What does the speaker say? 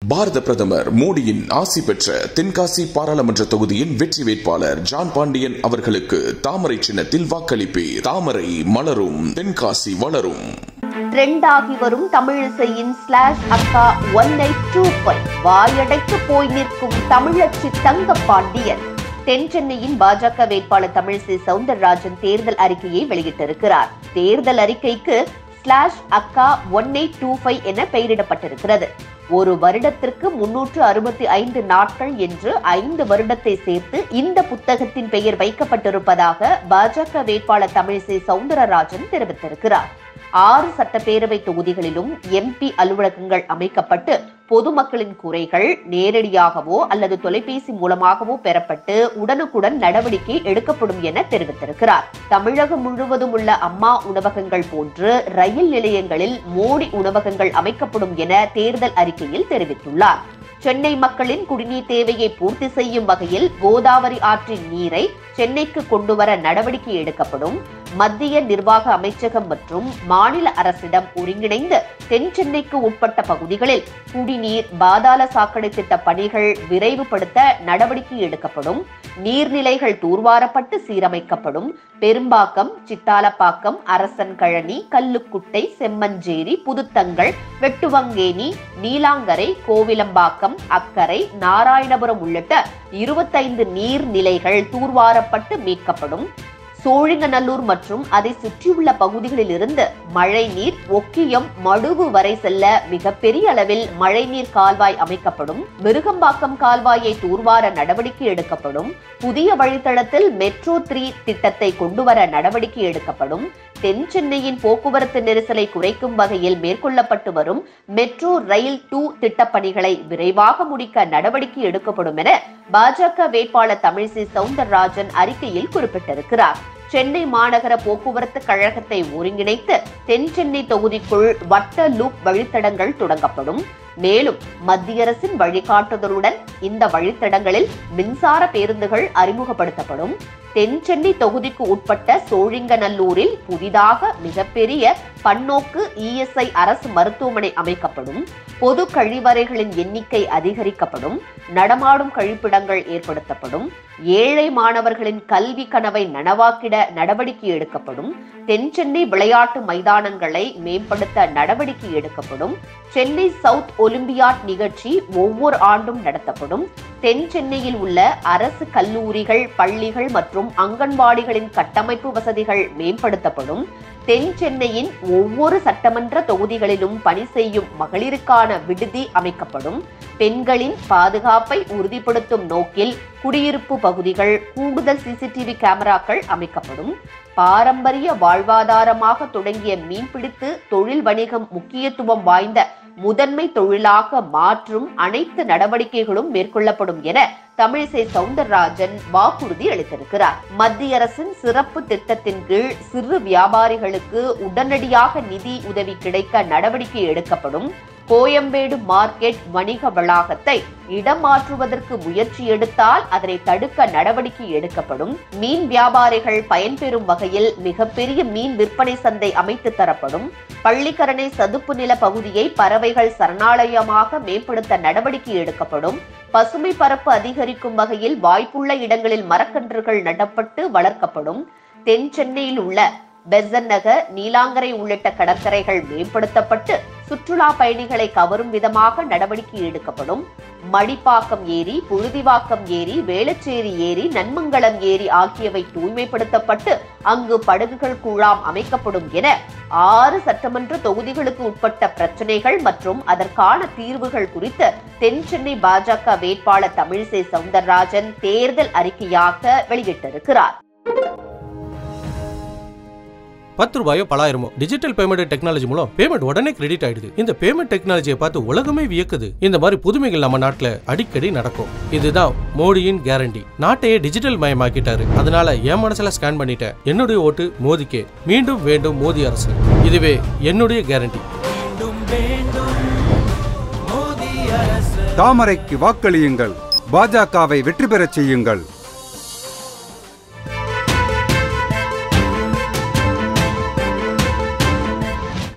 பாரத பிரதமர் மோடியின் ஆசி பெற்ற தென்காசி பாராளுமன்ற தொகுதியின் வெற்றி வேட்பாளர் ஜான் பாண்டியன் அவர்களுக்கு தாமரை சின்னத்தில் வாக்களிப்பீர். தாமரை மலரும், தென்காசி வளரும். ட்ரெண்டாகி வரும் தமிழிசையின் /அக்கா 1825 வாயடைத்து போய் நிற்கும் தமிழச்சி தங்கப்பாண்டியன். தென் சென்னையின் பாஜக வேட்பாளர் தமிழிசை சவுந்தரராஜன் தேர்தல் அறிக்கையை வெளியிட்டிருக்கிறார். தேர்தல் அறிக்கைக்கு /அக்கா 1825 என பெயரிடப்பட்டிருக்கிறது. ஒரு வருடத்திற்கு 365 நாட்கள் என்று 5 வருடத்தை சேர்த்து இந்த புத்தகத்தின் பெயர் வைக்கப்பட்டிருப்பதாக பாஜக வேட்பாளர் தமிழிசை சவுந்தரராஜன் தெரிவித்திருக்கிறார். 6 சட்டப்பேரவை தொகுதிகளிலும் MP அலுவலகங்கள் அமைக்கப்பட்டு பொதுமக்களின் குறைகள் நேரடியாகவோ அல்லது தொலைபேசி மூலமாகவோ பெறப்பட்டு உடனுக்குடன் நடவடிக்கை எடுக்கப்படும் என தெரிவித்திருக்கிறார். தமிழகம் முழுவதும் உள்ள அம்மா உணவகங்கள் போன்று ரயில் நிலையங்களில் மோடி உணவகங்கள் அமைக்கப்படும் என தேர்தல் அறிக்கையில் தெரிவித்துள்ளார். சென்னை மக்களின் குடிநீர் தேவையை பூர்த்தி செய்யும் வகையில் கோதாவரி ஆற்றின் நீரை சென்னைக்கு கொண்டுவர நடவடிக்கை எடுக்கப்படும். மத்திய நிர்வாக அமைச்சகம் மற்றும் மாநில அரசிடம் ஒருங்கிணைந்து தென் சென்னைக்கு உட்பட்ட பகுதிகளில் குடிநீர் பாதாள சாக்கடை திட்ட பணிகள் விரைவுபடுத்த நடவடிக்கை எடுக்கப்படும். நீர்நிலைகள் தூர்வாரப்பட்டு சீரமைக்கப்படும். பெரும்பாக்கம், சித்தாலப்பாக்கம், அரசன் கழனி, கல்லுக்குட்டை, செம்மஞ்சேரி, புதுத்தங்கள், வெட்டுவங்கேணி, நீலாங்கரை, கோவிலம்பாக்கம், அக்கரை, நாராயணபுரம் உள்ளிட்ட 25 நீர்நிலைகள் தூர்வாரப்பட்டு மீட்கப்படும். சோழிங்கநல்லூர் மற்றும் அதை சுற்றியுள்ள பகுதிகளில் இருந்து மழைநீர் ஒக்கியம் மடுவு வரை செல்ல மிகப்பெரிய அளவில் மழைநீர் கால்வாய் அமைக்கப்படும். விருகம்பாக்கம் கால்வாயை தூர்வார நடவடிக்கை எடுக்கப்படும். புதிய வழித்தடத்தில் மெட்ரோ 3 திட்டத்தை கொண்டுவர நடவடிக்கை எடுக்கப்படும். தென் சென்னையின் போக்குவரத்து நெரிசலை குறைக்கும் வகையில் மேற்கொள்ளப்பட்டு வரும் மெட்ரோ ரயில் 2 திட்டப்பணிகளை விரைவாக முடிக்க நடவடிக்கை எடுக்கப்படும் என பாஜக வேட்பாளர் தமிழிசை சவுந்தரராஜன் அறிக்கையில் குறிப்பிட்டிருக்கிறார். சென்னை மாநகர போக்குவரத்து கழகத்தை ஒருங்கிணைத்து தென் சென்னை தொகுதிக்குள் வட்ட லூப் வழித்தடங்கள் தொடங்கப்படும். மேலும் மத்திய அரசின் வழிகாட்டுதலுடன் இந்த வழித்தடங்களில் மின்சார பேருந்துகள் அறிமுகப்படுத்தப்படும். தென் சென்னை தொகுதிக்கு உட்பட்ட சோழிங்கநல்லூரில் புதிதாக மிகப்பெரிய பன்னோக்கு ESI அரசு மருத்துவமனை அமைக்கப்படும். பொது கழிவறைகளின் எண்ணிக்கை அதிகரிக்கப்படும். நடமாடும் கழிப்பிடங்கள் ஏற்படுத்தப்படும். ஏழை மாணவர்களின் கல்வி கனவை நனவாக்கிட நடவடிக்கை எடுக்கப்படும். தென் சென்னை விளையாட்டு மைதானங்களை மேம்படுத்த நடவடிக்கை எடுக்கப்படும். சென்னை சவுத் ஒலிம்பியாட் நிகழ்ச்சி ஒவ்வொரு ஆண்டும் நடத்தப்படும். தென் சென்னையில் உள்ள அரசு கல்லூரிகள், பள்ளிகள் மற்றும் அங்கன்வாடிகளின் கட்டமைப்பு வசதிகள் மேம்படுத்தப்படும். தென் சென்னையின் ஒவ்வொரு சட்டமன்ற தொகுதிகளிலும் பணி செய்யும் மகளிருக்கான விடுதி அமைக்கப்படும். பெண்களின் பாதுகாப்பை உறுதிப்படுத்தும் நோக்கில் குடியிருப்பு பகுதிகள் கூடுதல் CCTV கேமராக்கள் அமைக்கப்படும். பாரம்பரிய வாழ்வாதாரமாக தொடங்கிய மீன்பிடித்து தொழில் வணிகம் முக்கியத்துவம் வாய்ந்த முதன்மை தொழிலாக மாற்றும் அனைத்து நடவடிக்கைகளும் மேற்கொள்ளப்படும் என தமிழிசை சவுந்தரராஜன் வாக்குறுதி அளித்திருக்கிறார். மத்திய அரசின் சிறப்பு திட்டத்தின் கீழ் சிறு வியாபாரிகளுக்கு உடனடியாக நிதி உதவி கிடைக்க நடவடிக்கை எடுக்கப்படும். கோயம்பேடு மார்க்கெட் வணிக வளாகத்தை இடம் மாற்றுவதற்கு முயற்சி எடுத்தால் அதனை தடுக்க நடவடிக்கை எடுக்கப்படும். மீன் வியாபாரிகள் பயன்பெறும் வகையில் மிகப்பெரிய மீன் விற்பனை சந்தை அமைத்து தரப்படும். பள்ளிக்கரணை சதுப்பு நில பகுதியை பறவைகள் சரணாலயமாக மேம்படுத்த நடவடிக்கை எடுக்கப்படும். பசுமை பரப்பு அதிகரிக்கும் வகையில் வாய்ப்புள்ள இடங்களில் மரக்கன்றுகள் நடப்பட்டு வளர்க்கப்படும். தென் சென்னையில் உள்ள பெசன்ட் நகர், நீலாங்கரை உள்ளிட்ட கடற்கரைகள் மேம்படுத்தப்பட்டு சுற்றுலா பயணிகளை கவரும் விதமாக நடவடிக்கை எடுக்கப்படும். மடிப்பாக்கம் ஏரி, புழுதிவாக்கம் ஏரி, வேளச்சேரி ஏரி, நன்மங்கலம் ஏரி ஆகியவை தூய்மைப்படுத்தப்பட்டு அங்கு படகுகள் குழாம் அமைக்கப்படும் என 6 சட்டமன்ற தொகுதிகளுக்கு உட்பட்ட பிரச்சனைகள் மற்றும் அதற்கான தீர்வுகள் குறித்து தென் சென்னை பாஜக வேட்பாளர் தமிழிசை சவுந்தரராஜன் தேர்தல் அறிக்கையாக வெளியிட்டிருக்கிறார். 10 ரூபாயோ 1000 டிஜிட்டல் பேமெண்ட் டெக்னாலஜி மூலம் பேமெண்ட் உடனே கிரெடிட் ஆயிடுது. இந்த பேமெண்ட் டெக்னாலஜியை பார்த்து உலகமே வியக்குது. இந்த மாதிரி புதுமைகள் நம்ம நாட்டுல அடிக்கடி நடக்கும். இதுதான் மோடியின் கேரண்டி. நாட்டையே டிஜிட்டல் மயமாக்கிட்டாரு. அதனால என் மனசுல ஸ்கேன் பண்ணிட்டேன். என்னுடைய ஓட்டு மோதிக்கே. மீண்டும் வேண்டும் மோடி அரசு. இதுவே என்னுடைய கேரண்டி. தாமரைக்கு வாக்களியுங்கள். பாஜகவை வெற்றி பெறச் செய்யுங்கள்.